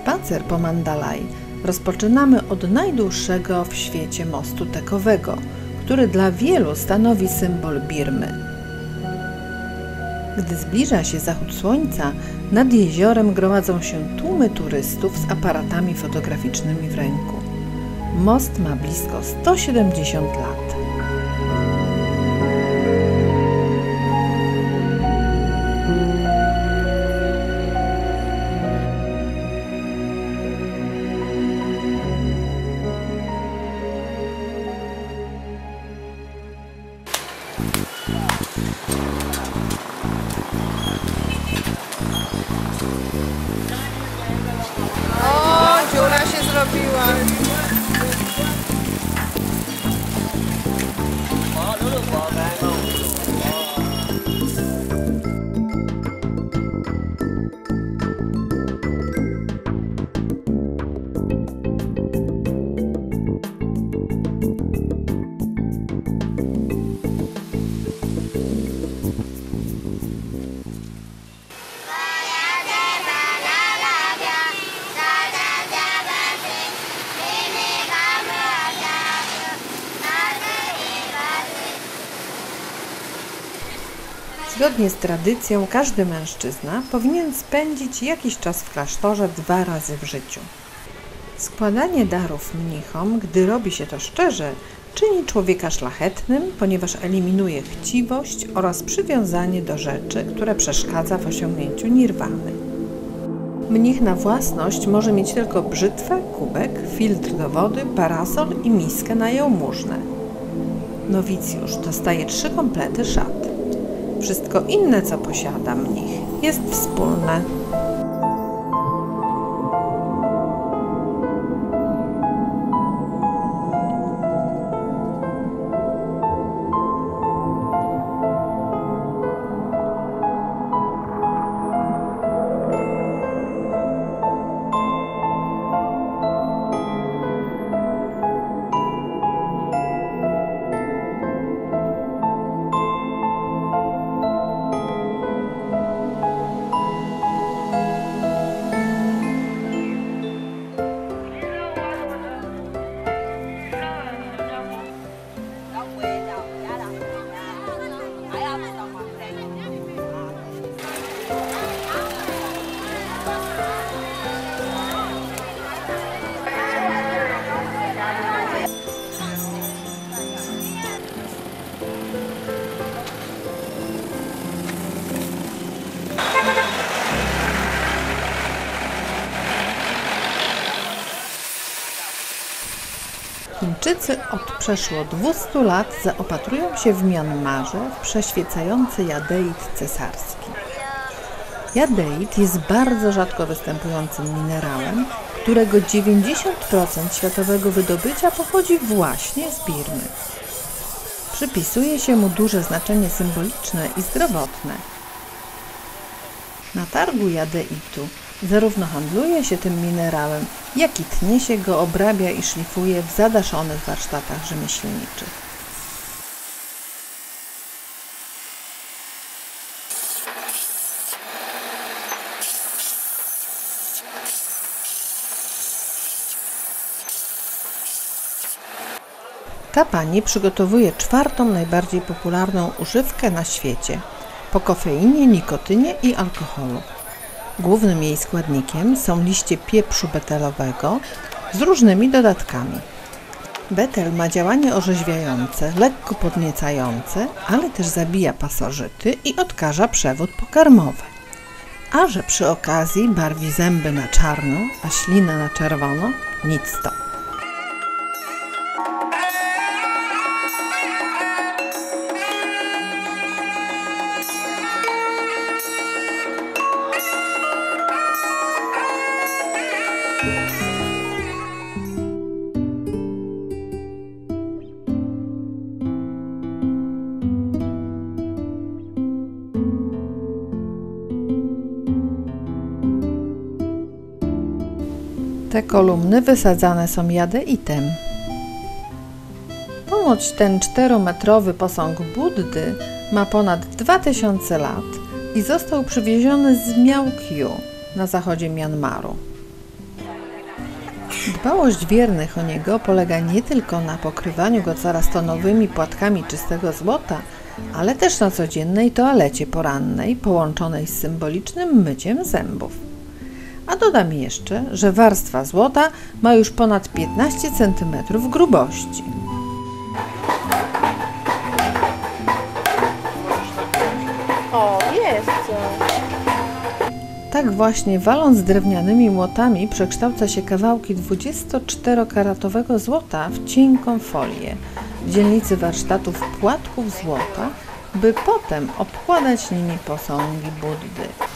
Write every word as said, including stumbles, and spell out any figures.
Spacer po Mandalay rozpoczynamy od najdłuższego w świecie mostu tekowego, który dla wielu stanowi symbol Birmy. Gdy zbliża się zachód słońca, nad jeziorem gromadzą się tłumy turystów z aparatami fotograficznymi w ręku. Most ma blisko sto siedemdziesiąt lat. O, dziura się zrobiła. Zgodnie z tradycją każdy mężczyzna powinien spędzić jakiś czas w klasztorze dwa razy w życiu. Składanie darów mnichom, gdy robi się to szczerze, czyni człowieka szlachetnym, ponieważ eliminuje chciwość oraz przywiązanie do rzeczy, które przeszkadza w osiągnięciu nirwany. Mnich na własność może mieć tylko brzytwę, kubek, filtr do wody, parasol i miskę na jałmużnę. Nowicjusz dostaje trzy komplety szat. Wszystko inne, co posiada mnich, jest wspólne. Chińczycy od przeszło dwustu lat zaopatrują się w Mjanmarze w przeświecający jadeit cesarski. Jadeit jest bardzo rzadko występującym minerałem, którego dziewięćdziesiąt procent światowego wydobycia pochodzi właśnie z Birmy. Przypisuje się mu duże znaczenie symboliczne i zdrowotne. Na targu jadeitu zarówno handluje się tym minerałem, jak i tnie się go, obrabia i szlifuje w zadaszonych warsztatach rzemieślniczych. Ta pani przygotowuje czwartą najbardziej popularną używkę na świecie po kofeinie, nikotynie i alkoholu. Głównym jej składnikiem są liście pieprzu betelowego z różnymi dodatkami. Betel ma działanie orzeźwiające, lekko podniecające, ale też zabija pasożyty i odkaża przewód pokarmowy. A że przy okazji barwi zęby na czarno, a ślinę na czerwono, nic to. Te kolumny wysadzane są jadeitem. Ponoć ten czterometrowy posąg Buddy ma ponad dwa tysiące lat i został przywieziony z Miałkiu na zachodzie Mjanmaru. Dbałość wiernych o niego polega nie tylko na pokrywaniu go coraz to nowymi płatkami czystego złota, ale też na codziennej toalecie porannej połączonej z symbolicznym myciem zębów. A dodam jeszcze, że warstwa złota ma już ponad piętnaście centymetrów grubości. O, jest coś. Tak właśnie, waląc drewnianymi młotami, przekształca się kawałki dwudziestoczterokaratowego złota w cienką folię w dzielnicy warsztatów płatków złota, by potem obkładać nimi posągi Buddy.